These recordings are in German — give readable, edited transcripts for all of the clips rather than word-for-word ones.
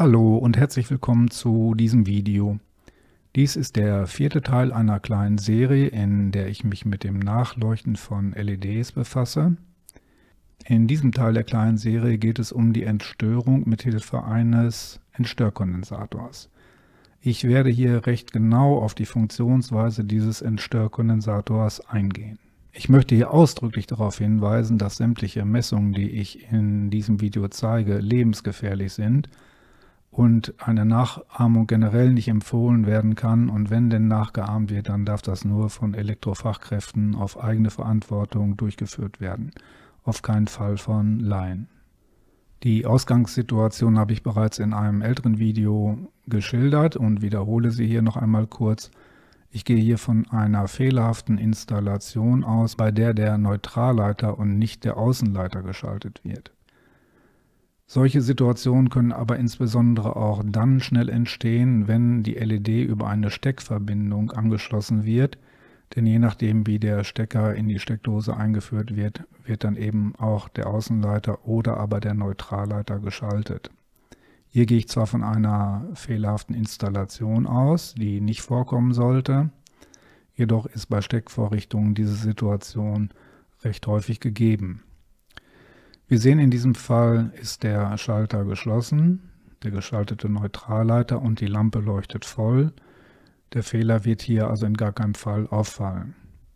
Hallo und herzlich willkommen zu diesem Video. Dies ist der vierte Teil einer kleinen Serie, in der ich mich mit dem Nachleuchten von LEDs befasse. In diesem Teil der kleinen Serie geht es um die Entstörung mithilfe eines Entstörkondensators. Ich werde hier recht genau auf die Funktionsweise dieses Entstörkondensators eingehen. Ich möchte hier ausdrücklich darauf hinweisen, dass sämtliche Messungen, die ich in diesem Video zeige, lebensgefährlich sind und eine Nachahmung generell nicht empfohlen werden kann, und wenn denn nachgeahmt wird, dann darf das nur von Elektrofachkräften auf eigene Verantwortung durchgeführt werden, auf keinen Fall von Laien. Die Ausgangssituation habe ich bereits in einem älteren Video geschildert und wiederhole sie hier noch einmal kurz. Ich gehe hier von einer fehlerhaften Installation aus, bei der der Neutralleiter und nicht der Außenleiter geschaltet wird. Solche Situationen können aber insbesondere auch dann schnell entstehen, wenn die LED über eine Steckverbindung angeschlossen wird, denn je nachdem, wie der Stecker in die Steckdose eingeführt wird, wird dann eben auch der Außenleiter oder aber der Neutralleiter geschaltet. Hier gehe ich zwar von einer fehlerhaften Installation aus, die nicht vorkommen sollte, jedoch ist bei Steckvorrichtungen diese Situation recht häufig gegeben. Wir sehen, in diesem Fall ist der Schalter geschlossen, der geschaltete Neutralleiter, und die Lampe leuchtet voll. Der Fehler wird hier also in gar keinem Fall auffallen.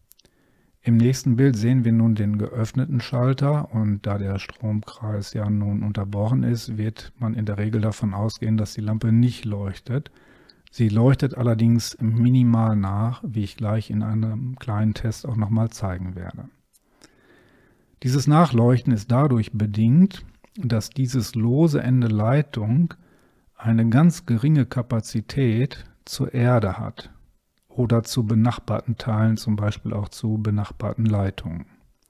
Im nächsten Bild sehen wir nun den geöffneten Schalter, und da der Stromkreis ja nun unterbrochen ist, wird man in der Regel davon ausgehen, dass die Lampe nicht leuchtet. Sie leuchtet allerdings minimal nach, wie ich gleich in einem kleinen Test auch nochmal zeigen werde. Dieses Nachleuchten ist dadurch bedingt, dass dieses lose Ende Leitung eine ganz geringe Kapazität zur Erde hat oder zu benachbarten Teilen, zum Beispiel auch zu benachbarten Leitungen.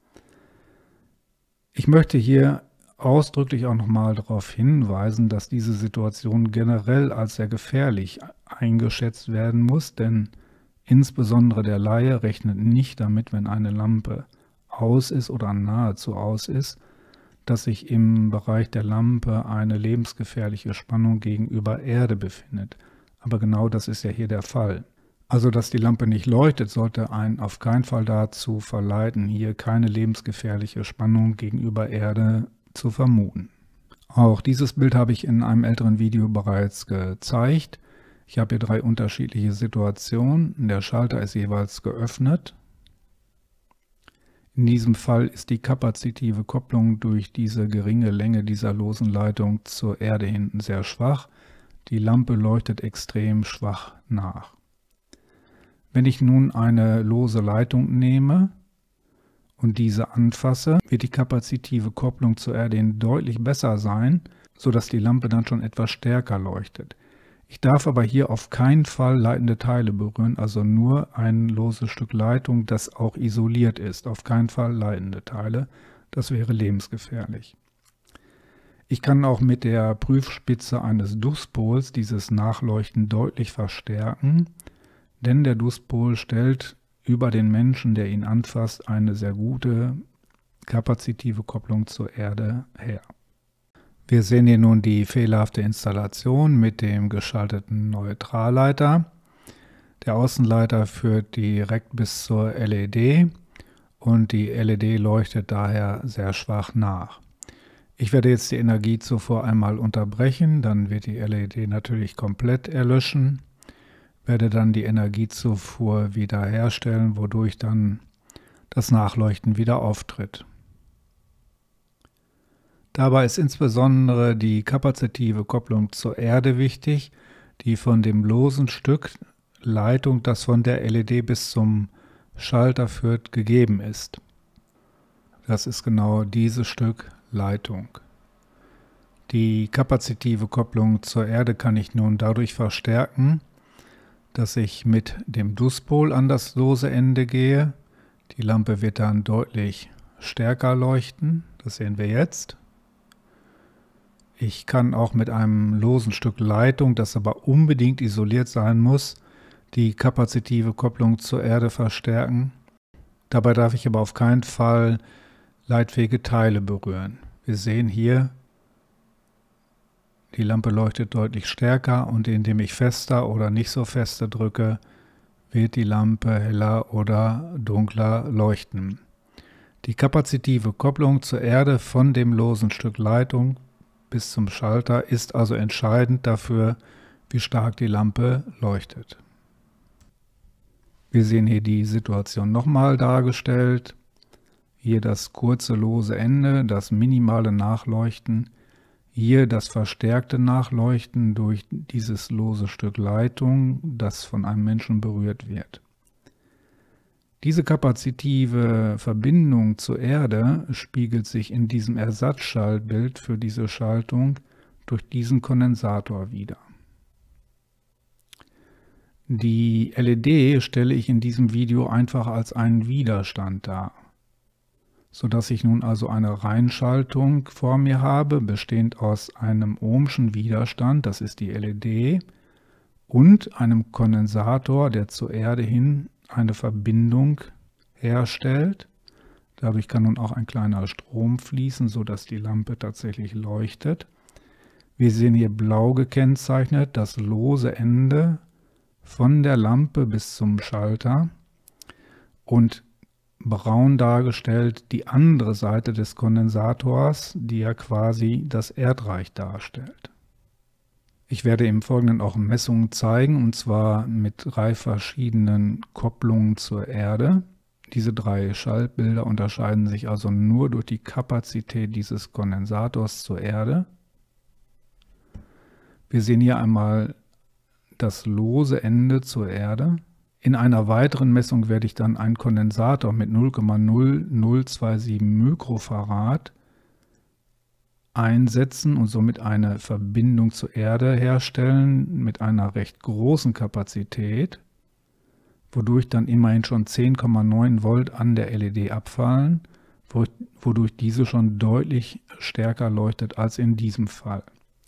Ich möchte hier ausdrücklich auch nochmal darauf hinweisen, dass diese Situation generell als sehr gefährlich eingeschätzt werden muss, denn insbesondere der Laie rechnet nicht damit, wenn eine Lampe aus ist oder nahezu aus ist, dass sich im Bereich der Lampe eine lebensgefährliche Spannung gegenüber Erde befindet. Aber genau das ist ja hier der Fall. Also, dass die Lampe nicht leuchtet, sollte einen auf keinen Fall dazu verleiten, hier keine lebensgefährliche Spannung gegenüber Erde zu vermuten. Auch dieses Bild habe ich in einem älteren Video bereits gezeigt. Ich habe hier drei unterschiedliche Situationen. Der Schalter ist jeweils geöffnet. In diesem Fall ist die kapazitive Kopplung durch diese geringe Länge dieser losen Leitung zur Erde hinten sehr schwach. Die Lampe leuchtet extrem schwach nach. Wenn ich nun eine lose Leitung nehme und diese anfasse, wird die kapazitive Kopplung zur Erde hin deutlich besser sein, sodass die Lampe dann schon etwas stärker leuchtet. Ich darf aber hier auf keinen Fall leitende Teile berühren, also nur ein loses Stück Leitung, das auch isoliert ist. Auf keinen Fall leitende Teile, das wäre lebensgefährlich. Ich kann auch mit der Prüfspitze eines Duspols dieses Nachleuchten deutlich verstärken, denn der Duspol stellt über den Menschen, der ihn anfasst, eine sehr gute kapazitive Kopplung zur Erde her. Wir sehen hier nun die fehlerhafte Installation mit dem geschalteten Neutralleiter. Der Außenleiter führt direkt bis zur LED und die LED leuchtet daher sehr schwach nach. Ich werde jetzt die Energiezufuhr einmal unterbrechen, dann wird die LED natürlich komplett erlöschen, werde dann die Energiezufuhr wiederherstellen, wodurch dann das Nachleuchten wieder auftritt. Dabei ist insbesondere die kapazitive Kopplung zur Erde wichtig, die von dem losen Stück Leitung, das von der LED bis zum Schalter führt, gegeben ist. Das ist genau dieses Stück Leitung. Die kapazitive Kopplung zur Erde kann ich nun dadurch verstärken, dass ich mit dem Duspol an das lose Ende gehe. Die Lampe wird dann deutlich stärker leuchten, das sehen wir jetzt. Ich kann auch mit einem losen Stück Leitung, das aber unbedingt isoliert sein muss, die kapazitive Kopplung zur Erde verstärken. Dabei darf ich aber auf keinen Fall leitfähige Teile berühren. Wir sehen hier, Die Lampe leuchtet deutlich stärker und indem ich fester oder nicht so feste drücke, wird die Lampe heller oder dunkler leuchten. Die kapazitive Kopplung zur Erde von dem losen Stück Leitung bis zum Schalter ist also entscheidend dafür, wie stark die Lampe leuchtet. Wir sehen hier die Situation nochmal dargestellt. Hier das kurze lose Ende, das minimale Nachleuchten. Hier das verstärkte Nachleuchten durch dieses lose Stück Leitung, das von einem Menschen berührt wird. Diese kapazitive Verbindung zur Erde spiegelt sich in diesem Ersatzschaltbild für diese Schaltung durch diesen Kondensator wider. Die LED stelle ich in diesem Video einfach als einen Widerstand dar, sodass ich nun also eine Reinschaltung vor mir habe, bestehend aus einem ohmschen Widerstand, das ist die LED, und einem Kondensator, der zur Erde hin eine Verbindung herstellt. Dadurch kann nun auch ein kleiner Strom fließen, sodass die Lampe tatsächlich leuchtet. Wir sehen hier blau gekennzeichnet das lose Ende von der Lampe bis zum Schalter und braun dargestellt die andere Seite des Kondensators, die ja quasi das Erdreich darstellt. Ich werde im Folgenden auch Messungen zeigen, und zwar mit 3 verschiedenen Kopplungen zur Erde. Diese 3 Schaltbilder unterscheiden sich also nur durch die Kapazität dieses Kondensators zur Erde. Wir sehen hier einmal das lose Ende zur Erde. In einer weiteren Messung werde ich dann einen Kondensator mit 0,0027 Mikrofarad einsetzen und somit eine Verbindung zur Erde herstellen mit einer recht großen Kapazität, wodurch dann immerhin schon 10,9 Volt an der LED abfallen, wodurch diese schon deutlich stärker leuchtet als in diesem Fall.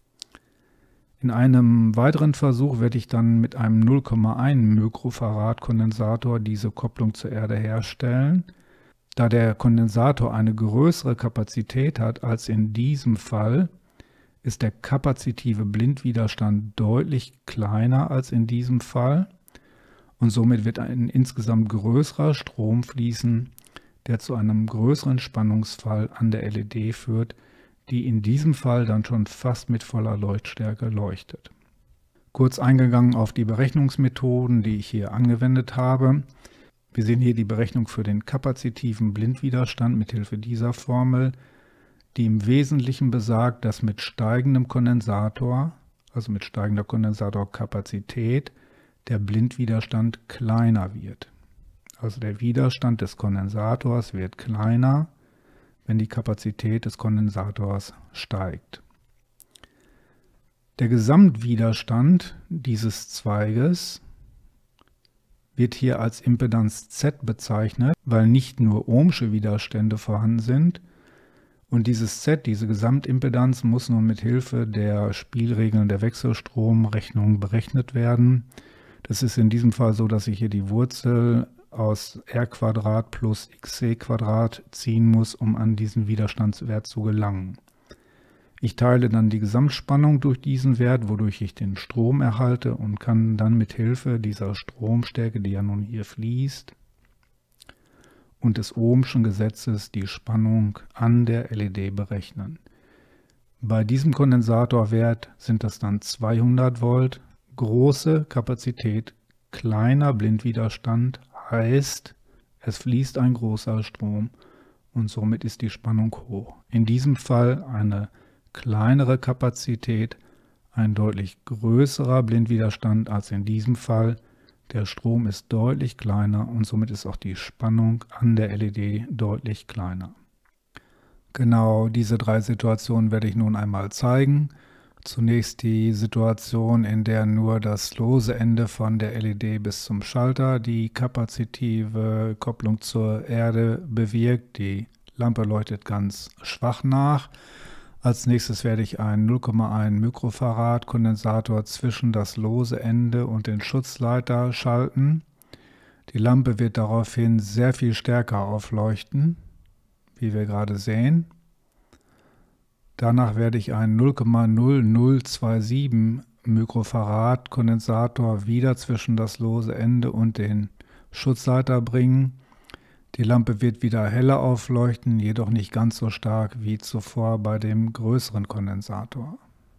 In einem weiteren Versuch werde ich dann mit einem 0,1 Mikrofarad Kondensator diese Kopplung zur Erde herstellen. Da der Kondensator eine größere Kapazität hat als in diesem Fall, ist der kapazitive Blindwiderstand deutlich kleiner als in diesem Fall und somit wird ein insgesamt größerer Strom fließen, der zu einem größeren Spannungsfall an der LED führt, die in diesem Fall dann schon fast mit voller Leuchtstärke leuchtet. Kurz eingegangen auf die Berechnungsmethoden, die ich hier angewendet habe. Wir sehen hier die Berechnung für den kapazitiven Blindwiderstand mithilfe dieser Formel, die im Wesentlichen besagt, dass mit steigendem Kondensator, also mit steigender Kondensatorkapazität, der Blindwiderstand kleiner wird. Also der Widerstand des Kondensators wird kleiner, wenn die Kapazität des Kondensators steigt. Der Gesamtwiderstand dieses Zweiges wird hier als Impedanz Z bezeichnet, weil nicht nur ohmsche Widerstände vorhanden sind. Und dieses Z, diese Gesamtimpedanz, muss nun mit Hilfe der Spielregeln der Wechselstromrechnung berechnet werden. Das ist in diesem Fall so, dass ich hier die Wurzel aus R² plus XC² ziehen muss, um an diesen Widerstandswert zu gelangen. Ich teile dann die Gesamtspannung durch diesen Wert, wodurch ich den Strom erhalte und kann dann mit Hilfe dieser Stromstärke, die ja nun hier fließt, und des Ohmschen Gesetzes die Spannung an der LED berechnen. Bei diesem Kondensatorwert sind das dann 200 Volt, große Kapazität, kleiner Blindwiderstand, heißt, es fließt ein großer Strom und somit ist die Spannung hoch. In diesem Fall eine kleinere Kapazität, ein deutlich größerer Blindwiderstand als in diesem Fall. Der Strom ist deutlich kleiner und somit ist auch die Spannung an der LED deutlich kleiner. Genau diese 3 Situationen werde ich nun einmal zeigen. Zunächst die Situation, in der nur das lose Ende von der LED bis zum Schalter die kapazitive Kopplung zur Erde bewirkt. Die Lampe leuchtet ganz schwach nach. Als nächstes werde ich einen 0,1 Mikrofarad Kondensator zwischen das lose Ende und den Schutzleiter schalten. Die Lampe wird daraufhin sehr viel stärker aufleuchten, wie wir gerade sehen. Danach werde ich einen 0,0027 Mikrofarad Kondensator wieder zwischen das lose Ende und den Schutzleiter bringen. Die Lampe wird wieder heller aufleuchten, jedoch nicht ganz so stark wie zuvor bei dem größeren Kondensator.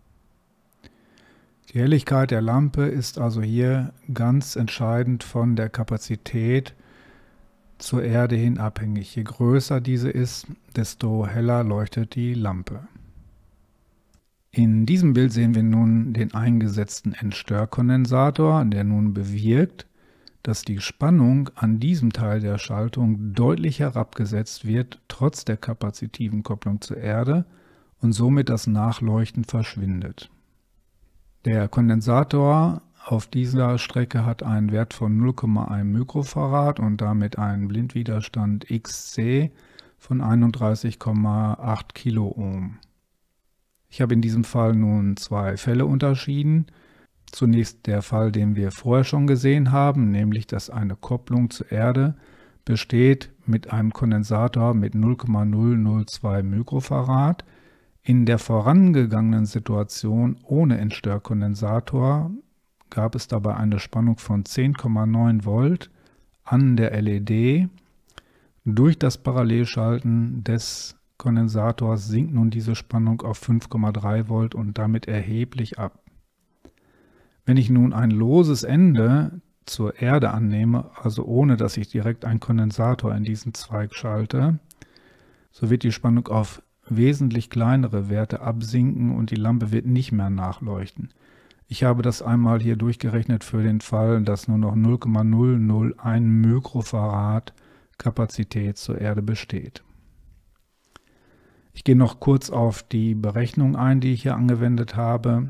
Die Helligkeit der Lampe ist also hier ganz entscheidend von der Kapazität zur Erde hin abhängig. Je größer diese ist, desto heller leuchtet die Lampe. In diesem Bild sehen wir nun den eingesetzten Entstörkondensator, der nun bewirkt, dass die Spannung an diesem Teil der Schaltung deutlich herabgesetzt wird, trotz der kapazitiven Kopplung zur Erde, und somit das Nachleuchten verschwindet. Der Kondensator auf dieser Strecke hat einen Wert von 0,1 Mikrofarad und damit einen Blindwiderstand XC von 31,8 Kiloohm. Ich habe in diesem Fall nun zwei Fälle unterschieden. Zunächst der Fall, den wir vorher schon gesehen haben, nämlich dass eine Kopplung zur Erde besteht mit einem Kondensator mit 0,002 Mikrofarad. In der vorangegangenen Situation ohne Entstörkondensator gab es dabei eine Spannung von 10,9 Volt an der LED. Durch das Parallelschalten des Kondensators sinkt nun diese Spannung auf 5,3 Volt und damit erheblich ab. Wenn ich nun ein loses Ende zur Erde annehme, also ohne dass ich direkt einen Kondensator in diesen Zweig schalte, so wird die Spannung auf wesentlich kleinere Werte absinken und die Lampe wird nicht mehr nachleuchten. Ich habe das einmal hier durchgerechnet für den Fall, dass nur noch 0,001 Mikrofarad Kapazität zur Erde besteht. Ich gehe noch kurz auf die Berechnung ein, die ich hier angewendet habe.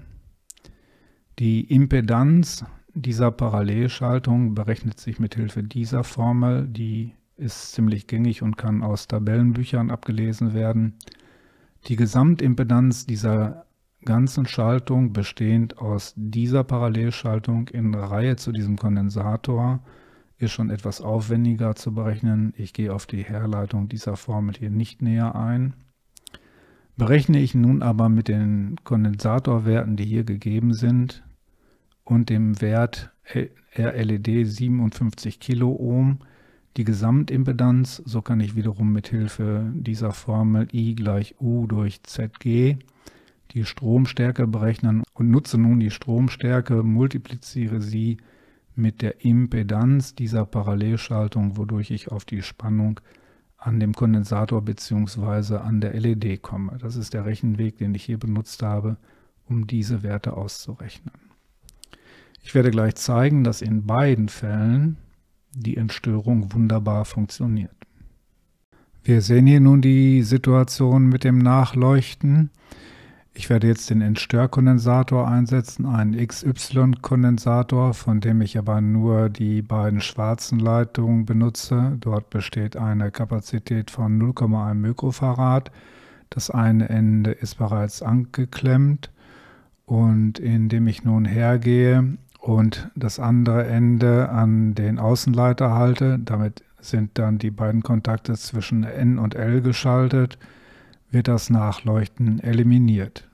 Die Impedanz dieser Parallelschaltung berechnet sich mit Hilfe dieser Formel. Die ist ziemlich gängig und kann aus Tabellenbüchern abgelesen werden. Die Gesamtimpedanz dieser ganzen Schaltung, bestehend aus dieser Parallelschaltung in Reihe zu diesem Kondensator, ist schon etwas aufwendiger zu berechnen. Ich gehe auf die Herleitung dieser Formel hier nicht näher ein. Berechne ich nun aber mit den Kondensatorwerten, die hier gegeben sind, und dem Wert RLED 57 Kiloohm die Gesamtimpedanz, so kann ich wiederum mit Hilfe dieser Formel I = U durch ZG die Stromstärke berechnen und nutze nun die Stromstärke, multipliziere sie mit der Impedanz dieser Parallelschaltung, wodurch ich auf die Spannung an dem Kondensator bzw. an der LED komme. Das ist der Rechenweg, den ich hier benutzt habe, um diese Werte auszurechnen. Ich werde gleich zeigen, dass in beiden Fällen die Entstörung wunderbar funktioniert. Wir sehen hier nun die Situation mit dem Nachleuchten. Ich werde jetzt den Entstörkondensator einsetzen, einen XY-Kondensator, von dem ich aber nur die beiden schwarzen Leitungen benutze. Dort besteht eine Kapazität von 0,1 Mikrofarad. Das eine Ende ist bereits angeklemmt und indem ich nun hergehe und das andere Ende an den Außenleiter halte, damit sind dann die beiden Kontakte zwischen N und L geschaltet, wird das Nachleuchten eliminiert.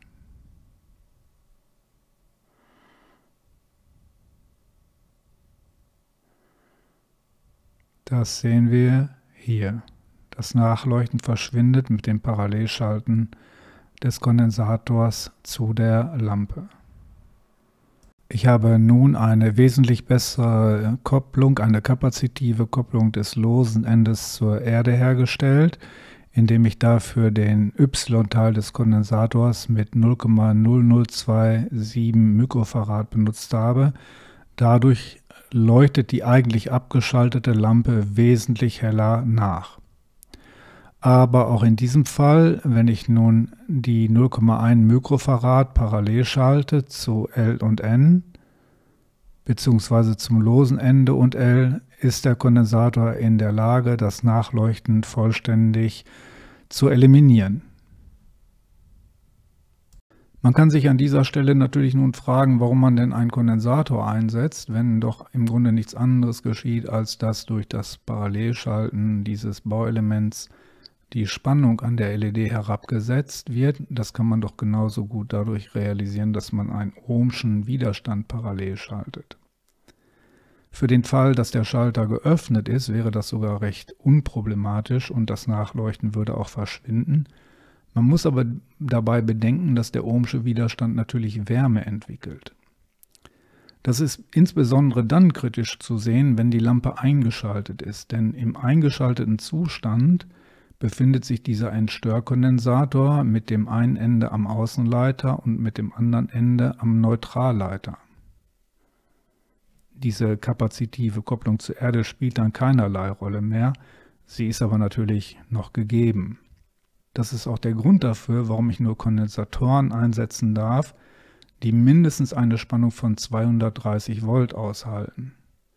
Das sehen wir hier. Das Nachleuchten verschwindet mit dem Parallelschalten des Kondensators zu der Lampe. Ich habe nun eine wesentlich bessere Kopplung, eine kapazitive Kopplung des losen Endes zur Erde hergestellt, indem ich dafür den Y-Teil des Kondensators mit 0,0027 Mikrofarad benutzt habe. Dadurch leuchtet die eigentlich abgeschaltete Lampe wesentlich heller nach. Aber auch in diesem Fall, wenn ich nun die 0,1 Mikrofarad parallel schalte zu L und N, beziehungsweise zum losen Ende und L, ist der Kondensator in der Lage, das Nachleuchten vollständig zu eliminieren. Man kann sich an dieser Stelle natürlich nun fragen, warum man denn einen Kondensator einsetzt, wenn doch im Grunde nichts anderes geschieht, als dass durch das Parallelschalten dieses Bauelements die Spannung an der LED herabgesetzt wird, das kann man doch genauso gut dadurch realisieren, dass man einen ohmschen Widerstand parallel schaltet. Für den Fall, dass der Schalter geöffnet ist, wäre das sogar recht unproblematisch und das Nachleuchten würde auch verschwinden. Man muss aber dabei bedenken, dass der ohmsche Widerstand natürlich Wärme entwickelt. Das ist insbesondere dann kritisch zu sehen, wenn die Lampe eingeschaltet ist, denn im eingeschalteten Zustand befindet sich dieser Entstörkondensator mit dem einen Ende am Außenleiter und mit dem anderen Ende am Neutralleiter. Diese kapazitive Kopplung zur Erde spielt dann keinerlei Rolle mehr, sie ist aber natürlich noch gegeben. Das ist auch der Grund dafür, warum ich nur Kondensatoren einsetzen darf, die mindestens eine Spannung von 230 Volt aushalten.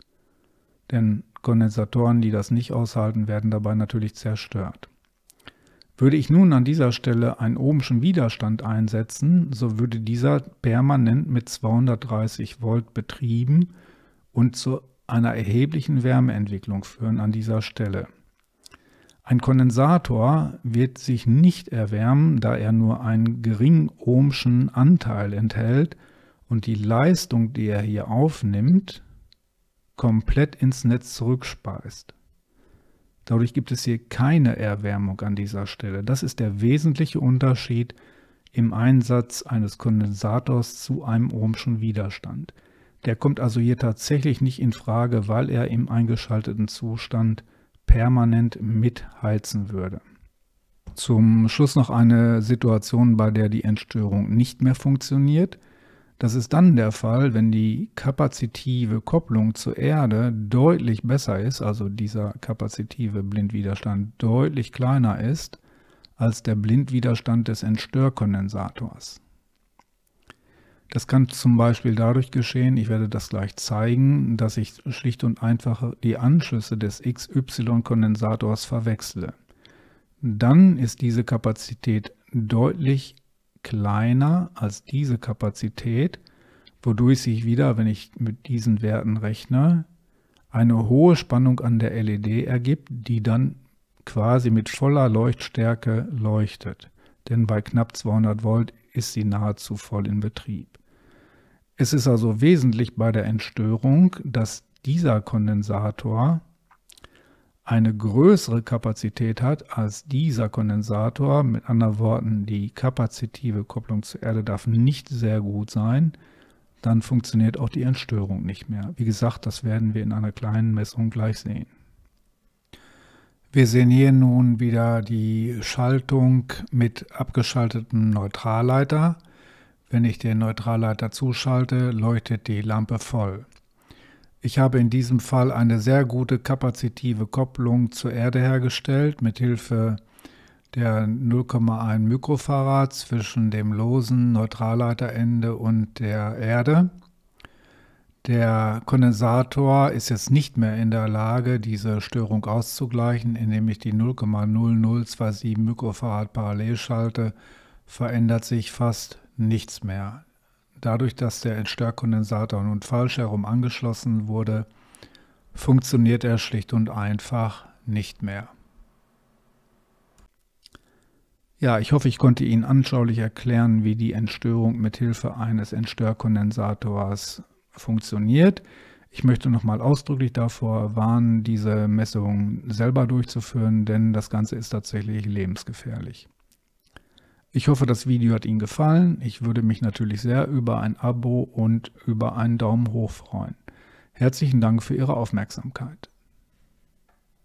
Denn Kondensatoren, die das nicht aushalten, werden dabei natürlich zerstört. Würde ich nun an dieser Stelle einen ohmschen Widerstand einsetzen, so würde dieser permanent mit 230 Volt betrieben und zu einer erheblichen Wärmeentwicklung führen an dieser Stelle. Ein Kondensator wird sich nicht erwärmen, da er nur einen geringen ohmschen Anteil enthält und die Leistung, die er hier aufnimmt, komplett ins Netz zurückspeist. Dadurch gibt es hier keine Erwärmung an dieser Stelle. Das ist der wesentliche Unterschied im Einsatz eines Kondensators zu einem ohmschen Widerstand. Der kommt also hier tatsächlich nicht in Frage, weil er im eingeschalteten Zustand permanent mitheizen würde. Zum Schluss noch eine Situation, bei der die Entstörung nicht mehr funktioniert. Das ist dann der Fall, wenn die kapazitive Kopplung zur Erde deutlich besser ist, also dieser kapazitive Blindwiderstand deutlich kleiner ist als der Blindwiderstand des Entstörkondensators. Das kann zum Beispiel dadurch geschehen, ich werde das gleich zeigen, dass ich schlicht und einfach die Anschlüsse des XY-Kondensators verwechsle. Dann ist diese Kapazität deutlich kleiner als diese Kapazität, wodurch sich wieder, wenn ich mit diesen Werten rechne, eine hohe Spannung an der LED ergibt, die dann quasi mit voller Leuchtstärke leuchtet. Denn bei knapp 200 Volt ist sie nahezu voll in Betrieb. Es ist also wesentlich bei der Entstörung, dass dieser Kondensator eine größere Kapazität hat als dieser Kondensator. Mit anderen Worten, die kapazitive Kopplung zur Erde darf nicht sehr gut sein. Dann funktioniert auch die Entstörung nicht mehr. Wie gesagt, das werden wir in einer kleinen Messung gleich sehen. Wir sehen hier nun wieder die Schaltung mit abgeschaltetem Neutralleiter. Wenn ich den Neutralleiter zuschalte, leuchtet die Lampe voll. Ich habe in diesem Fall eine sehr gute kapazitive Kopplung zur Erde hergestellt, mit Hilfe der 0,1 Mikrofarad zwischen dem losen Neutralleiterende und der Erde. Der Kondensator ist jetzt nicht mehr in der Lage, diese Störung auszugleichen, indem ich die 0,0027 Mikrofarad parallel schalte, verändert sich fast nichts mehr. Dadurch, dass der Entstörkondensator nun falsch herum angeschlossen wurde, funktioniert er schlicht und einfach nicht mehr. Ja, ich hoffe, ich konnte Ihnen anschaulich erklären, wie die Entstörung mit Hilfe eines Entstörkondensators funktioniert. Ich möchte nochmal ausdrücklich davor warnen, diese Messung selber durchzuführen, denn das Ganze ist tatsächlich lebensgefährlich. Ich hoffe, das Video hat Ihnen gefallen. Ich würde mich natürlich sehr über ein Abo und über einen Daumen hoch freuen. Herzlichen Dank für Ihre Aufmerksamkeit.